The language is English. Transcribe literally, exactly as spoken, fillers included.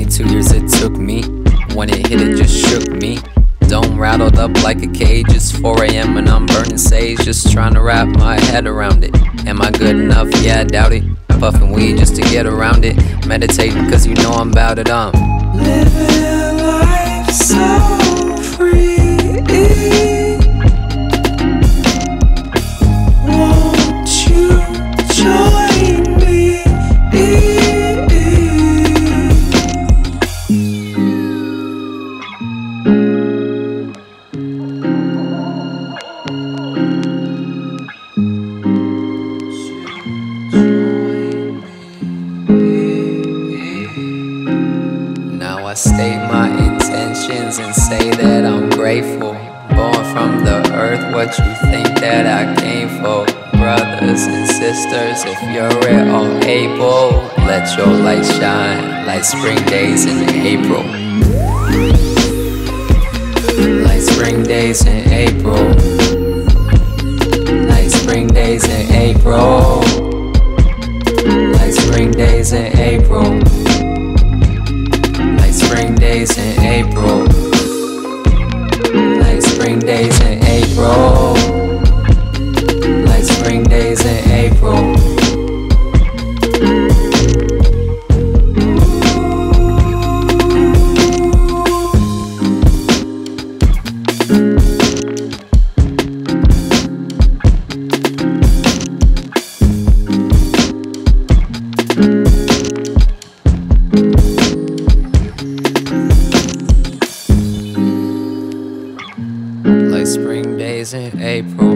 Two years it took me. When it hit, it just shook me. Dome rattled up like a cage. It's four A M and I'm burning sage, just trying to wrap my head around it. Am I good enough? Yeah, I doubt it. Puffing weed just to get around it. Meditating cause you know I'm bout it. I'm living life so free. Won't you join me? Now I state my intentions and say that I'm grateful. Born from the earth, what you think that I came for? Brothers and sisters, if you're at all able, let your light shine like spring days in April. Like spring days in April. Like spring days in April. Like spring days in April. Like spring days in April. Like spring days in April. Like spring days in April. Like spring days in April.